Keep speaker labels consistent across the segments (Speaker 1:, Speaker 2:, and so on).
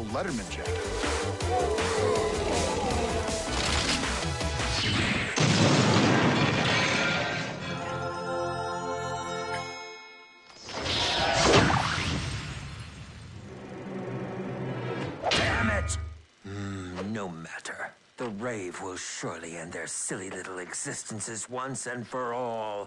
Speaker 1: the Letterman jacket.
Speaker 2: Damn it! No matter. The rave will surely end their silly little existences once and for all.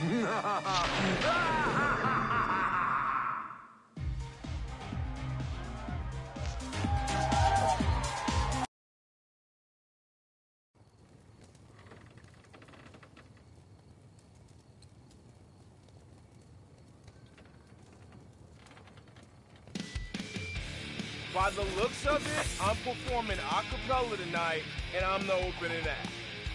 Speaker 3: By the looks of it, I'm performing a cappella tonight, and I'm the opening act.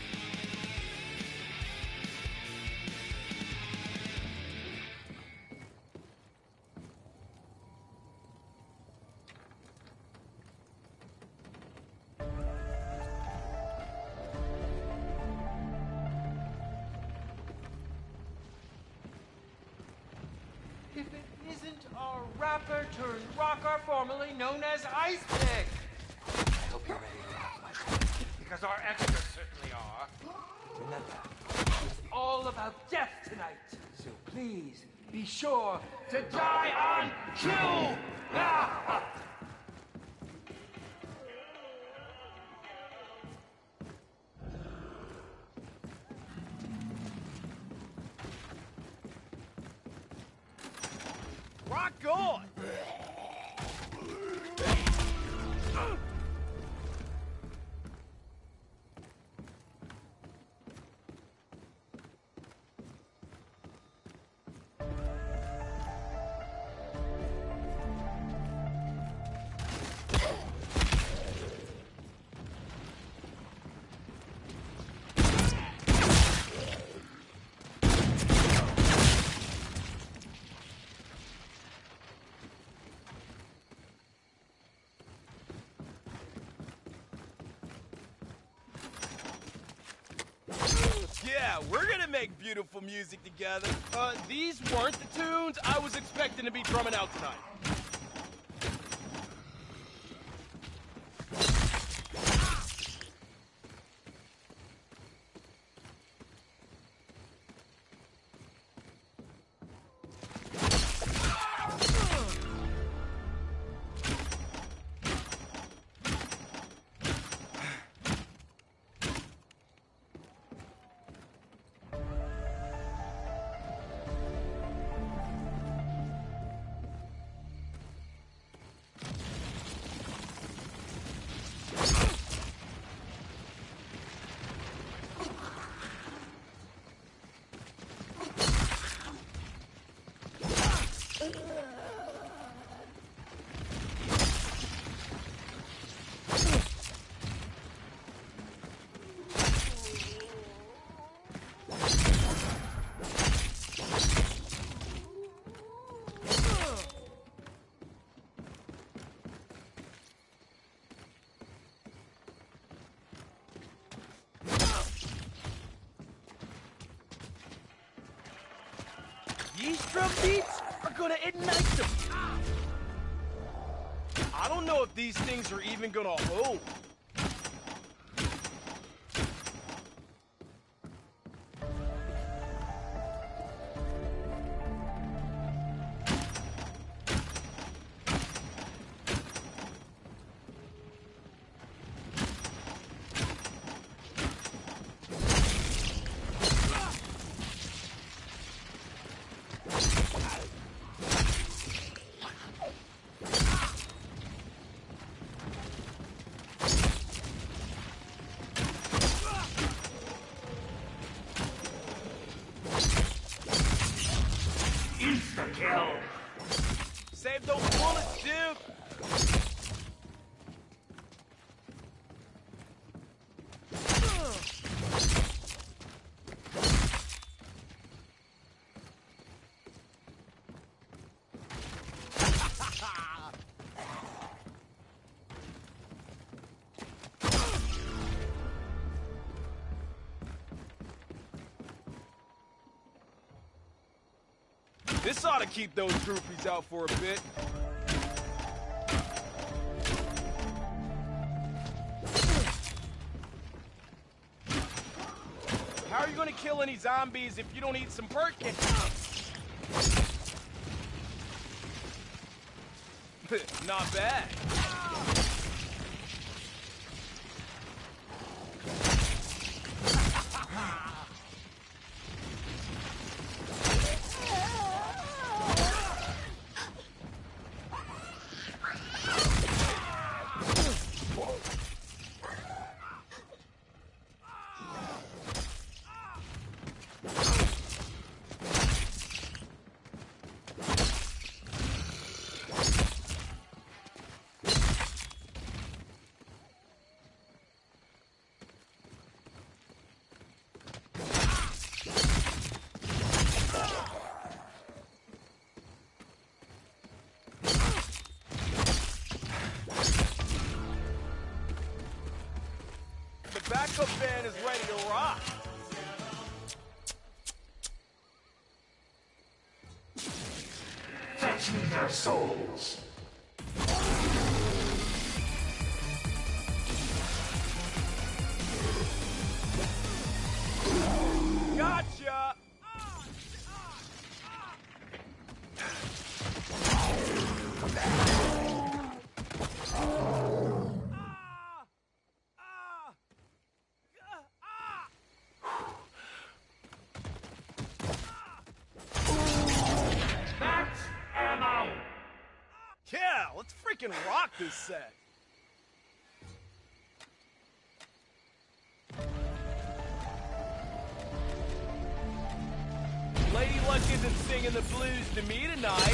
Speaker 4: If it isn't our rapper turned rocker, formerly known as Ice Pick. I hope you're ready to rock, my friend. Because our extras certainly are. Remember, it's all about death tonight. So please, be sure to die on cue!
Speaker 3: Rock on! Yeah, we're gonna make beautiful music together. These weren't the tunes I was expecting to be drumming out tonight. These drum beats are gonna ignite them. I don't know if these things are even gonna hold. Save those bullets, dude! This ought to keep those groupies out for a bit. gonna kill any zombies if you don't eat some Perkins. Not bad. The backup band is ready to rock.
Speaker 1: Fetch me their souls.
Speaker 3: Gotcha!
Speaker 1: That's ammo!
Speaker 3: Yeah, let's freaking rock this set. Lady Luck isn't singing the blues to me tonight.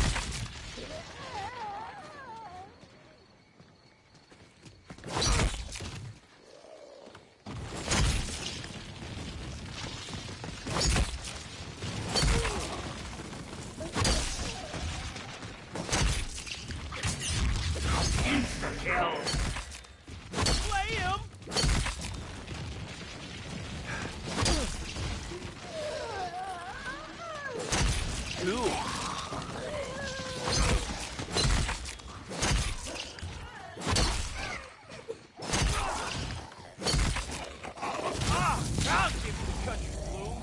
Speaker 1: Insta-kill!
Speaker 3: Play him! Cool. I'll give you the country blues.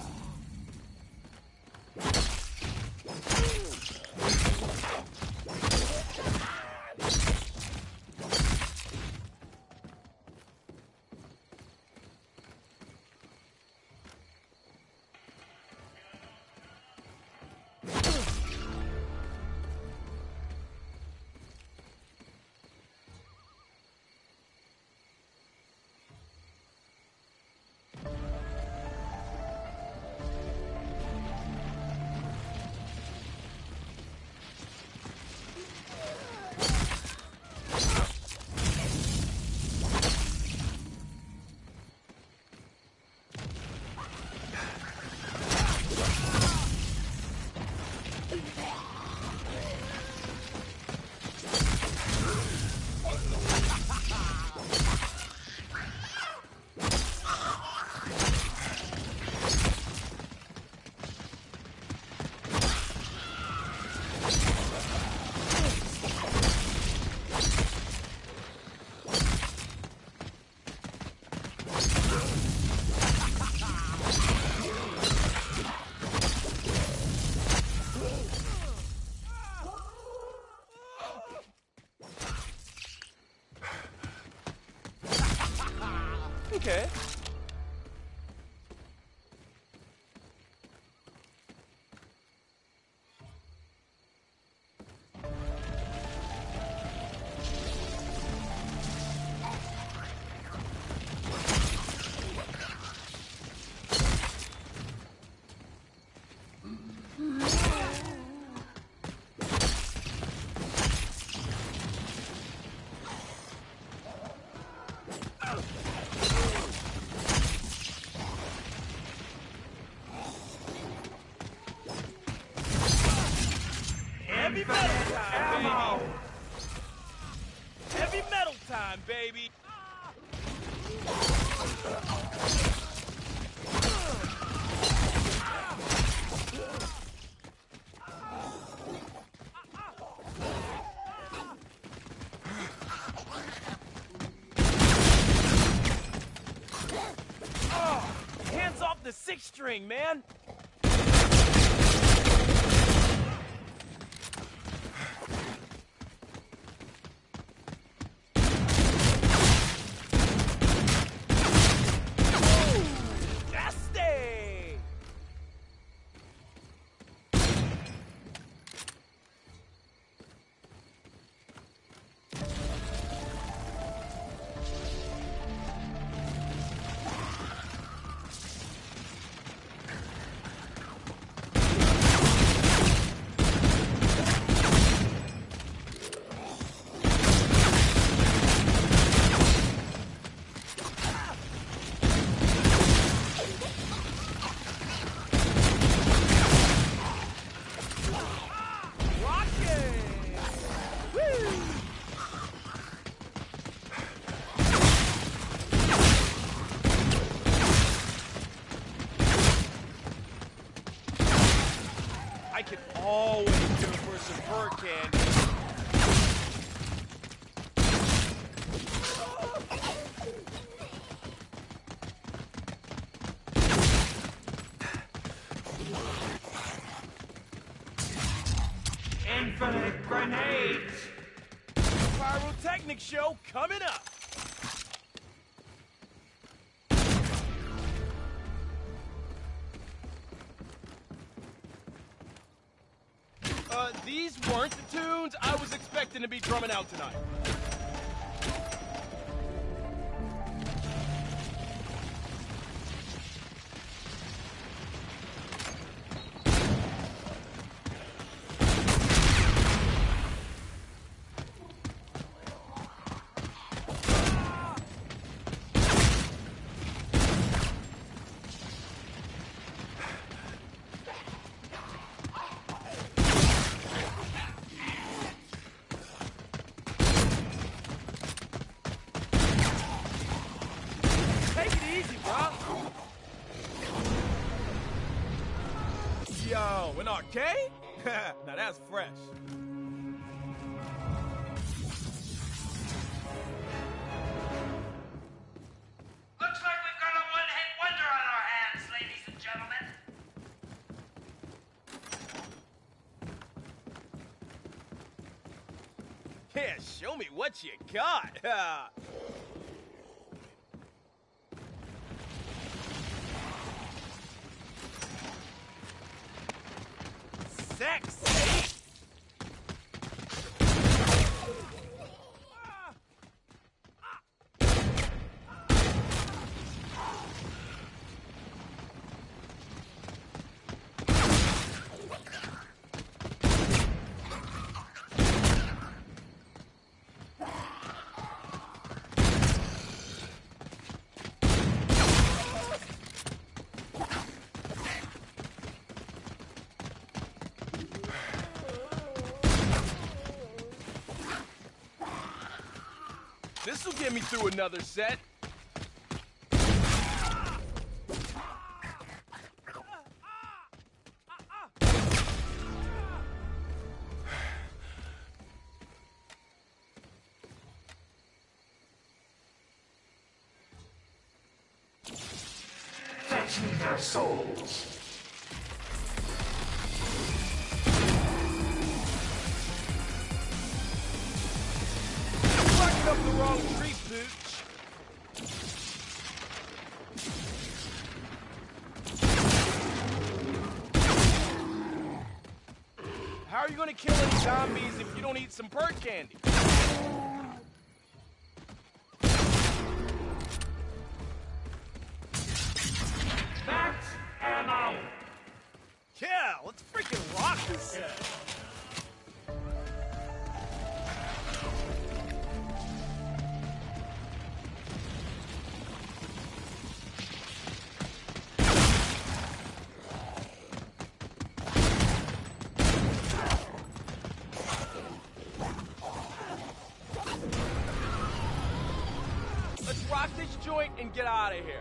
Speaker 3: Okay. Heavy metal time, baby! Heavy metal time, baby! Hands off the sixth string, man. Always go for some fur candy.
Speaker 4: Infinite grenades!
Speaker 3: Pyrotechnic show coming up. These weren't the tunes I was expecting to be drumming out tonight. Yo, an arcade? Now that's fresh.
Speaker 5: Looks like we've got a one-hit wonder on our hands, ladies and gentlemen.
Speaker 3: Yeah, show me what you got. Sexy! This'll get me through another set.
Speaker 1: Fetch me their souls.
Speaker 3: Barking up the wrong tree, Pooch. How are you gonna kill any zombies if you don't eat some bird candy?
Speaker 1: That's ammo!
Speaker 3: Yeah, let's freaking rock this set. Let's rock this joint and get out of here.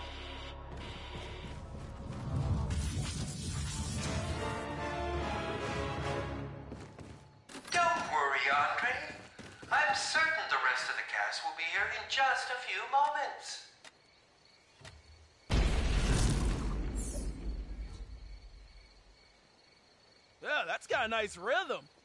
Speaker 6: Don't worry, Andre. I'm certain the rest of the cast will be here in just a few moments.
Speaker 3: Yeah, that's got a nice rhythm.